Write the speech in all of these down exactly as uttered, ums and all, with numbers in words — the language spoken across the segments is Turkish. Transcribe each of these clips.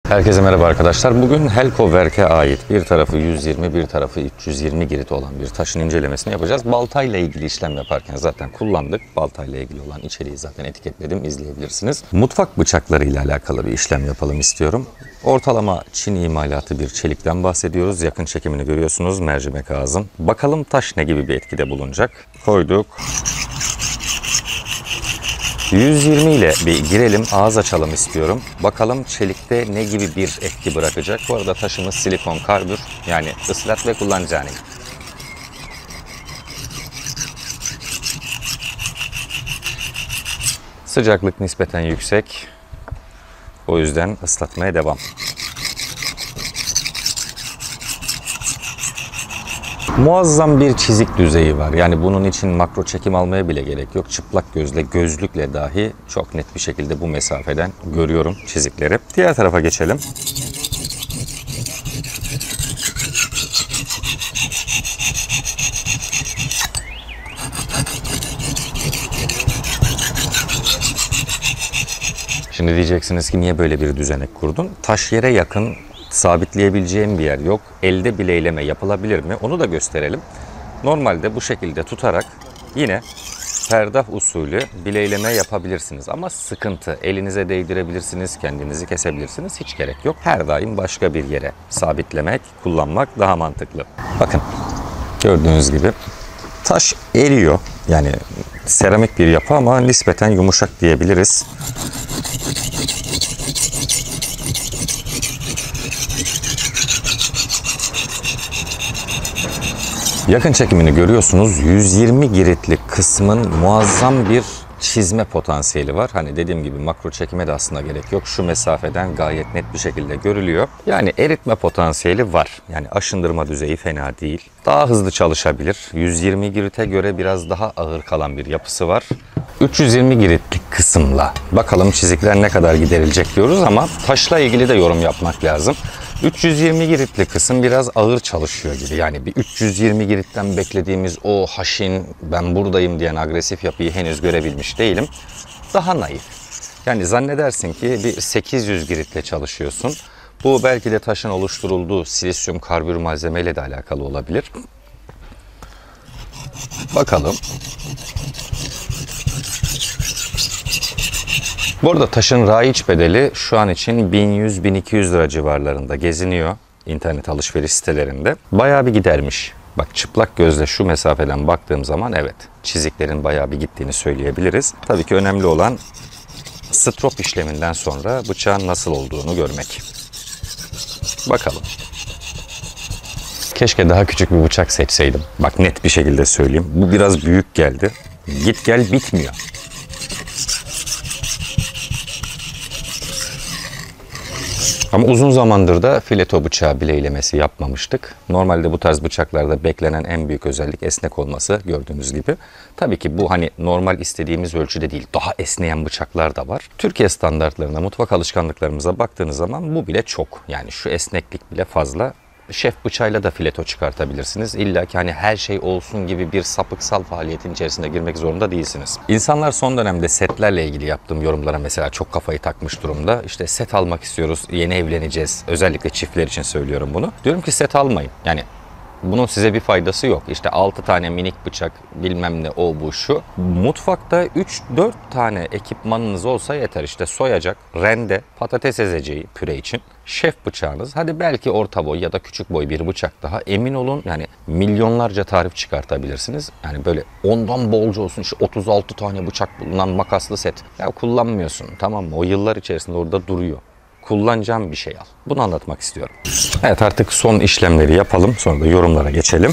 Herkese merhaba arkadaşlar. Bugün Helcowerk'e ait bir tarafı yüz yirmi, bir tarafı üç yüz yirmi girit olan bir taşın incelemesini yapacağız. Baltayla ilgili işlem yaparken zaten kullandık. Baltayla ilgili olan içeriği zaten etiketledim, izleyebilirsiniz. Mutfak bıçakları ile alakalı bir işlem yapalım istiyorum. Ortalama Çin imalatı bir çelikten bahsediyoruz. Yakın çekimini görüyorsunuz. Mercimek ağzım. Bakalım taş ne gibi bir etkide bulunacak. Koyduk. yüz yirmi ile bir girelim, ağız açalım istiyorum. Bakalım çelikte ne gibi bir etki bırakacak. Bu arada taşımız silikon karbür, yani ıslat ve kullanacağını. Sıcaklık nispeten yüksek. O yüzden ıslatmaya devam. Muazzam bir çizik düzeyi var. Yani bunun için makro çekim almaya bile gerek yok. Çıplak gözle, gözlükle dahi çok net bir şekilde bu mesafeden görüyorum çizikleri. Diğer tarafa geçelim. Şimdi diyeceksiniz ki niye böyle bir düzenek kurdun? Taş yere yakın, sabitleyebileceğim bir yer yok. Elde bileyleme yapılabilir mi? Onu da gösterelim. Normalde bu şekilde tutarak yine ferdah usulü bileyleme yapabilirsiniz. Ama sıkıntı. Elinize değdirebilirsiniz, kendinizi kesebilirsiniz. Hiç gerek yok. Her daim başka bir yere sabitlemek, kullanmak daha mantıklı. Bakın, gördüğünüz gibi taş eriyor. Yani seramik bir yapı ama nispeten yumuşak diyebiliriz. Yakın çekimini görüyorsunuz. yüz yirmi giritlik kısmın muazzam bir çizme potansiyeli var. Hani dediğim gibi makro çekime de aslında gerek yok. Şu mesafeden gayet net bir şekilde görülüyor. Yani eritme potansiyeli var. Yani aşındırma düzeyi fena değil. Daha hızlı çalışabilir. yüz yirmi girite göre biraz daha ağır kalan bir yapısı var. üç yüz yirmi giritlik kısımla bakalım çizikler ne kadar giderilecek diyoruz ama taşla ilgili de yorum yapmak lazım. üç yüz yirmi giritli kısım biraz ağır çalışıyor gibi. Yani bir üç yüz yirmi giritten beklediğimiz o haşin, ben buradayım diyen agresif yapıyı henüz görebilmiş değilim. Daha naif. Yani zannedersin ki bir sekiz yüz giritle çalışıyorsun. Bu belki de taşın oluşturulduğu silisyum karbür malzemeyle de alakalı olabilir. Bakalım. Bu arada taşın raiç bedeli şu an için bin yüz bin iki yüz lira civarlarında geziniyor internet alışveriş sitelerinde. Bayağı bir gidermiş. Bak, çıplak gözle şu mesafeden baktığım zaman evet, çiziklerin bayağı bir gittiğini söyleyebiliriz. Tabii ki önemli olan strop işleminden sonra bıçağın nasıl olduğunu görmek. Bakalım. Keşke daha küçük bir bıçak seçseydim. Bak, net bir şekilde söyleyeyim. Bu biraz büyük geldi. Git gel bitmiyor. Ama uzun zamandır da fileto bıçağı bileylemesi yapmamıştık. Normalde bu tarz bıçaklarda beklenen en büyük özellik esnek olması, gördüğünüz gibi. Tabii ki bu hani normal istediğimiz ölçüde değil, daha esneyen bıçaklar da var. Türkiye standartlarına, mutfak alışkanlıklarımıza baktığınız zaman bu bile çok. Yani şu esneklik bile fazla. Şef bıçağıyla da fileto çıkartabilirsiniz. İlla ki hani her şey olsun gibi bir sapıksal faaliyetin içerisine girmek zorunda değilsiniz. İnsanlar son dönemde setlerle ilgili yaptığım yorumlara mesela çok kafayı takmış durumda. İşte set almak istiyoruz, yeni evleneceğiz. Özellikle çiftler için söylüyorum bunu. Diyorum ki set almayın. Yani bunun size bir faydası yok. İşte altı tane minik bıçak, bilmem ne, o bu şu. Mutfakta üç dört tane ekipmanınız olsa yeter. İşte soyacak, rende, patates ezeceği püre için, şef bıçağınız, hadi belki orta boy ya da küçük boy bir bıçak daha. Emin olun yani milyonlarca tarif çıkartabilirsiniz. Yani böyle ondan bolca olsun, işte otuz altı tane bıçak bulunan makaslı set. Ya kullanmıyorsun, tamam mı? O yıllar içerisinde orada duruyor. Kullanacağım bir şey al. Bunu anlatmak istiyorum. Evet, artık son işlemleri yapalım. Sonra da yorumlara geçelim.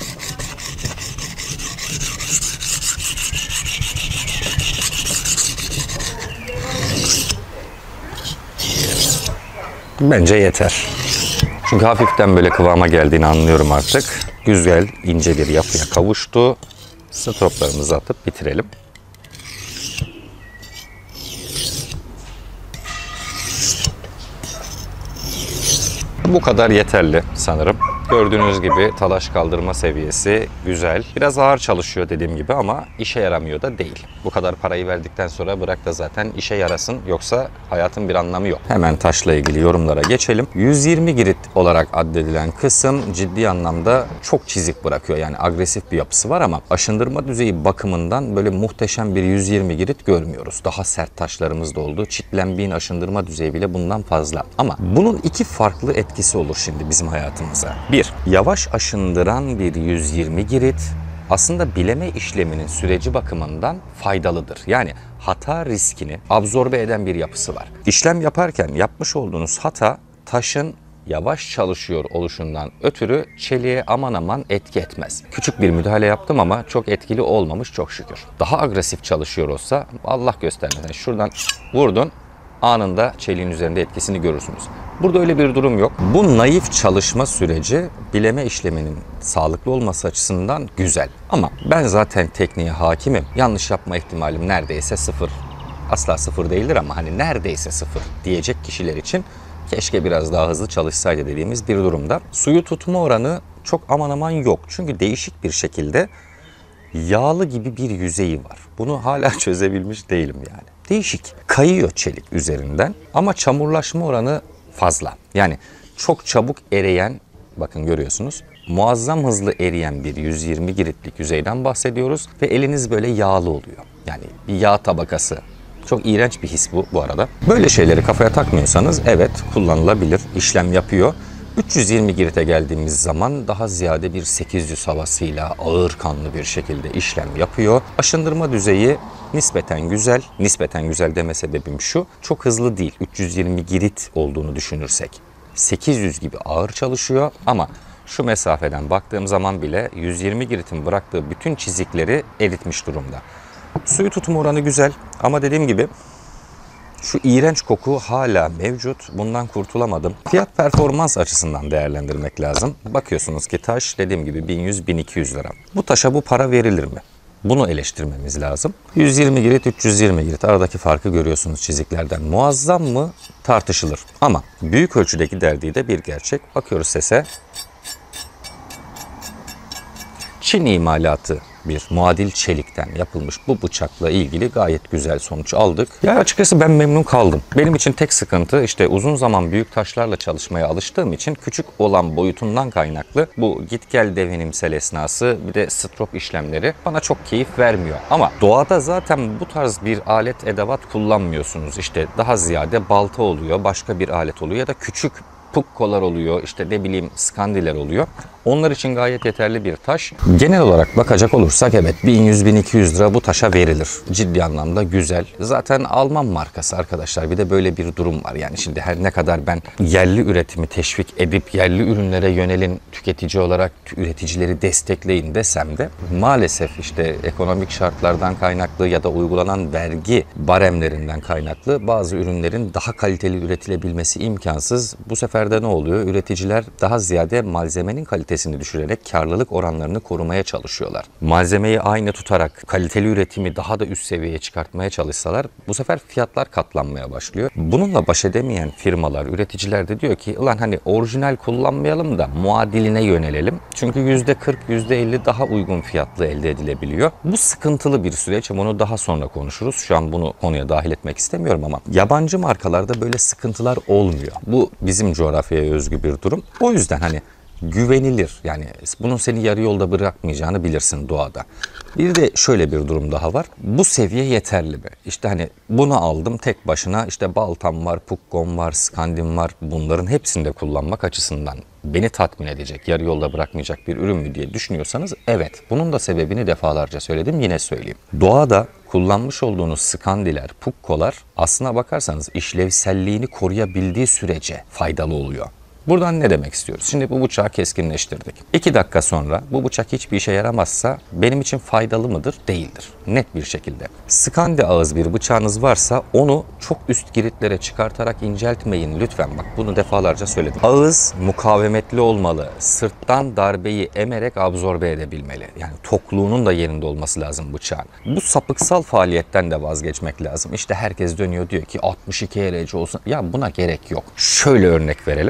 Bence yeter. Çünkü hafiften böyle kıvama geldiğini anlıyorum artık. Güzel, ince bir yapıya kavuştu. Stroplarımızı atıp bitirelim. Bu kadar yeterli sanırım. Gördüğünüz gibi talaş kaldırma seviyesi güzel. Biraz ağır çalışıyor dediğim gibi ama işe yaramıyor da değil. Bu kadar parayı verdikten sonra bırak da zaten işe yarasın, yoksa hayatın bir anlamı yok. Hemen taşla ilgili yorumlara geçelim. yüz yirmi girit olarak addedilen kısım ciddi anlamda çok çizik bırakıyor. Yani agresif bir yapısı var ama aşındırma düzeyi bakımından böyle muhteşem bir yüz yirmi girit görmüyoruz. Daha sert taşlarımız da oldu. Çitlenbiğin aşındırma düzeyi bile bundan fazla. Ama bunun iki farklı etkisi olur şimdi bizim hayatımıza. Bir, yavaş aşındıran bir yüz yirmi girit aslında bileme işleminin süreci bakımından faydalıdır. Yani hata riskini absorbe eden bir yapısı var. İşlem yaparken yapmış olduğunuz hata taşın yavaş çalışıyor oluşundan ötürü çeliğe aman aman etki etmez. Küçük bir müdahale yaptım ama çok etkili olmamış çok şükür. Daha agresif çalışıyor olsa Allah göstermesin. Şuradan vurdun, anında çeliğin üzerinde etkisini görürsünüz. Burada öyle bir durum yok. Bu naif çalışma süreci bileme işleminin sağlıklı olması açısından güzel. Ama ben zaten tekniğe hakimim. Yanlış yapma ihtimalim neredeyse sıfır. Asla sıfır değildir ama hani neredeyse sıfır diyecek kişiler için keşke biraz daha hızlı çalışsaydı dediğimiz bir durumda. Suyu tutma oranı çok aman aman yok. Çünkü değişik bir şekilde yağlı gibi bir yüzeyi var. Bunu hala çözebilmiş değilim yani. Değişik. Kayıyor çelik üzerinden ama çamurlaşma oranı fazla. Yani çok çabuk eriyen, bakın görüyorsunuz, muazzam hızlı eriyen bir yüz yirmi giritlik yüzeyden bahsediyoruz ve eliniz böyle yağlı oluyor. Yani bir yağ tabakası. Çok iğrenç bir his bu bu arada. Böyle şeyleri kafaya takmıyorsanız evet kullanılabilir, işlem yapıyor. üç yüz yirmi girite geldiğimiz zaman daha ziyade bir sekiz yüz havasıyla ağır kanlı bir şekilde işlem yapıyor. Aşındırma düzeyi nispeten güzel. Nispeten güzel deme sebebim şu: çok hızlı değil. üç yüz yirmi girit olduğunu düşünürsek sekiz yüz gibi ağır çalışıyor ama şu mesafeden baktığım zaman bile yüz yirmi giritin bıraktığı bütün çizikleri eritmiş durumda. Suyu tutma oranı güzel ama dediğim gibi şu iğrenç koku hala mevcut. Bundan kurtulamadım. Fiyat performans açısından değerlendirmek lazım. Bakıyorsunuz ki taş dediğim gibi bin yüz bin iki yüz lira. Bu taşa bu para verilir mi? Bunu eleştirmemiz lazım. yüz yirmi girit, üç yüz yirmi girit aradaki farkı görüyorsunuz çiziklerden. Muazzam mı? Tartışılır. Ama büyük ölçüdeki derdiği de bir gerçek. Bakıyoruz sese. Çin imalatı bir muadil çelikten yapılmış bu bıçakla ilgili gayet güzel sonuç aldık. Ya açıkçası ben memnun kaldım. Benim için tek sıkıntı işte uzun zaman büyük taşlarla çalışmaya alıştığım için küçük olan boyutundan kaynaklı bu git gel devinimsel esnası bir de strop işlemleri bana çok keyif vermiyor. Ama doğada zaten bu tarz bir alet edevat kullanmıyorsunuz. İşte daha ziyade balta oluyor, başka bir alet oluyor ya da küçük pukkolar oluyor, işte ne bileyim skandiler oluyor. Onlar için gayet yeterli bir taş. Genel olarak bakacak olursak evet bin yüz bin iki yüz lira bu taşa verilir. Ciddi anlamda güzel. Zaten Alman markası arkadaşlar. Bir de böyle bir durum var. Yani şimdi her ne kadar ben yerli üretimi teşvik edip yerli ürünlere yönelin, tüketici olarak üreticileri destekleyin desem de maalesef işte ekonomik şartlardan kaynaklı ya da uygulanan vergi baremlerinden kaynaklı bazı ürünlerin daha kaliteli üretilebilmesi imkansız. Bu sefer de ne oluyor? Üreticiler daha ziyade malzemenin kalitesini düşürerek karlılık oranlarını korumaya çalışıyorlar. Malzemeyi aynı tutarak kaliteli üretimi daha da üst seviyeye çıkartmaya çalışsalar bu sefer fiyatlar katlanmaya başlıyor. Bununla baş edemeyen firmalar, üreticiler de diyor ki ulan hani orijinal kullanmayalım da muadiline yönelelim. Çünkü yüzde kırk yüzde elli daha uygun fiyatlı elde edilebiliyor. Bu sıkıntılı bir süreç. Bunu daha sonra konuşuruz. Şu an bunu konuya dahil etmek istemiyorum ama yabancı markalarda böyle sıkıntılar olmuyor. Bu bizim coğrafyaya özgü bir durum. O yüzden hani güvenilir. Yani bunun seni yarı yolda bırakmayacağını bilirsin doğada. Bir de şöyle bir durum daha var. Bu seviye yeterli mi? İşte hani bunu aldım tek başına, işte baltam var, pukkom var, skandim var. Bunların hepsini de kullanmak açısından beni tatmin edecek, yarı yolda bırakmayacak bir ürün mü diye düşünüyorsanız evet. Bunun da sebebini defalarca söyledim, yine söyleyeyim. Doğada kullanmış olduğunuz skandiler, pukkolar aslına bakarsanız işlevselliğini koruyabildiği sürece faydalı oluyor. Buradan ne demek istiyoruz? Şimdi bu bıçağı keskinleştirdik. iki dakika sonra bu bıçak hiçbir işe yaramazsa benim için faydalı mıdır? Değildir. Net bir şekilde. Skandi ağız bir bıçağınız varsa onu çok üst giritlere çıkartarak inceltmeyin lütfen. Bak bunu defalarca söyledim. Ağız mukavemetli olmalı. Sırttan darbeyi emerek absorbe edebilmeli. Yani tokluğunun da yerinde olması lazım bıçağın. Bu sapıksal faaliyetten de vazgeçmek lazım. İşte herkes dönüyor diyor ki altmış iki derece olsun. Ya buna gerek yok. Şöyle örnek verelim. elli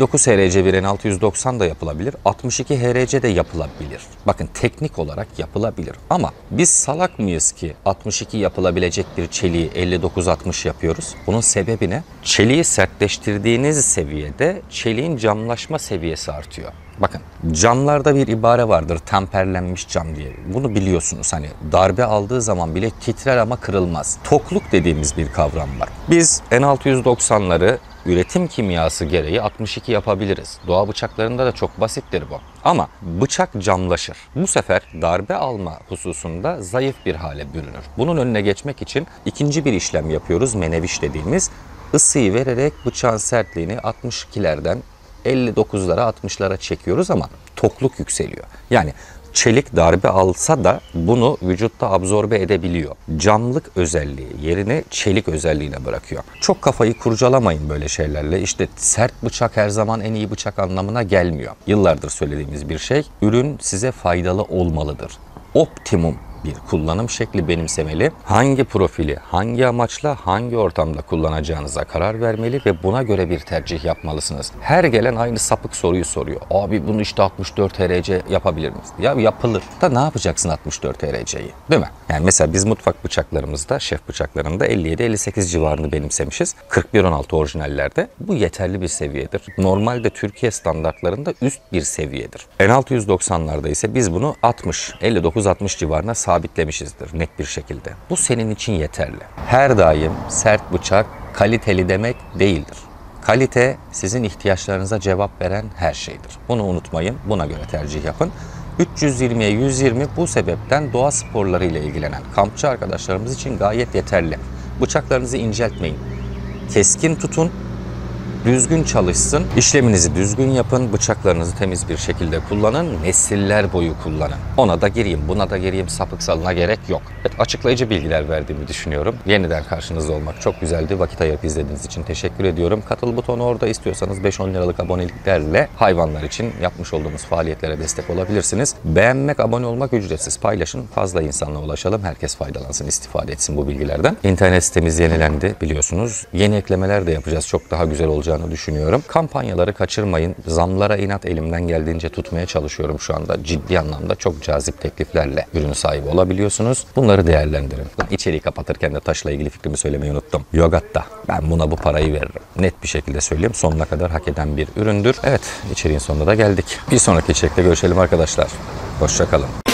dokuz H R C bir N altı yüz doksan da yapılabilir. altmış iki H R C de yapılabilir. Bakın teknik olarak yapılabilir. Ama biz salak mıyız ki altmış iki yapılabilecek bir çeliği elli dokuz altmış yapıyoruz? Bunun sebebi ne? Çeliği sertleştirdiğiniz seviyede çeliğin camlaşma seviyesi artıyor. Bakın camlarda bir ibare vardır, temperlenmiş cam diye. Bunu biliyorsunuz, hani darbe aldığı zaman bile titrer ama kırılmaz. Tokluk dediğimiz bir kavram var. Biz N altı yüz doksanları üretim kimyası gereği altmış iki yapabiliriz. Doğa bıçaklarında da çok basittir bu. Ama bıçak camlaşır. Bu sefer darbe alma hususunda zayıf bir hale bürünür. Bunun önüne geçmek için ikinci bir işlem yapıyoruz, meneviş dediğimiz. Isıyı vererek bıçağın sertliğini altmış ikilerden elli dokuzlara altmışlara çekiyoruz ama tokluk yükseliyor. Yani çelik darbe alsa da bunu vücutta absorbe edebiliyor. Camlık özelliği yerini çelik özelliğine bırakıyor. Çok kafayı kurcalamayın böyle şeylerle. İşte sert bıçak her zaman en iyi bıçak anlamına gelmiyor. Yıllardır söylediğimiz bir şey. Ürün size faydalı olmalıdır. Optimum bir kullanım şekli benimsemeli. Hangi profili, hangi amaçla, hangi ortamda kullanacağınıza karar vermeli ve buna göre bir tercih yapmalısınız. Her gelen aynı sapık soruyu soruyor. Abi bunu işte altmış dört H R C yapabilir miyiz? Ya yapılır. Da ne yapacaksın altmış dört H R C'yi? Değil mi? Yani mesela biz mutfak bıçaklarımızda, şef bıçaklarında elli yedi elli sekiz civarını benimsemişiz. kırk bir on altı orijinallerde bu yeterli bir seviyedir. Normalde Türkiye standartlarında üst bir seviyedir. N altı yüz doksanlarda ise biz bunu altmış, elli dokuz altmış civarına sabitlemişizdir net bir şekilde. Bu senin için yeterli. Her daim sert bıçak kaliteli demek değildir. Kalite sizin ihtiyaçlarınıza cevap veren her şeydir. Bunu unutmayın. Buna göre tercih yapın. üç yüz yirmiye yüz yirmi bu sebepten doğa sporları ile ilgilenen kampçı arkadaşlarımız için gayet yeterli. Bıçaklarınızı inceltmeyin. Keskin tutun. Düzgün çalışsın, işleminizi düzgün yapın, bıçaklarınızı temiz bir şekilde kullanın, nesiller boyu kullanın. Ona da gireyim, buna da gireyim, sapık salına gerek yok. Evet, açıklayıcı bilgiler verdiğimi düşünüyorum. Yeniden karşınızda olmak çok güzeldi. Vakit ayırıp izlediğiniz için teşekkür ediyorum. Katıl butonu orada, istiyorsanız beş on liralık aboneliklerle hayvanlar için yapmış olduğumuz faaliyetlere destek olabilirsiniz. Beğenmek, abone olmak ücretsiz. Paylaşın, fazla insanla ulaşalım. Herkes faydalansın, istifade etsin bu bilgilerden. İnternet sitemiz yenilendi biliyorsunuz. Yeni eklemeler de yapacağız. Çok daha güzel olacak düşünüyorum. Kampanyaları kaçırmayın. Zamlara inat elimden geldiğince tutmaya çalışıyorum şu anda. Ciddi anlamda çok cazip tekliflerle ürün sahibi olabiliyorsunuz. Bunları değerlendirin. İçeriği kapatırken de taşla ilgili fikrimi söylemeyi unuttum. Yogat'ta ben buna bu parayı veririm. Net bir şekilde söyleyeyim. Sonuna kadar hak eden bir üründür. Evet, içeriğin sonuna da geldik. Bir sonraki içerikte görüşelim arkadaşlar. Hoşça kalın.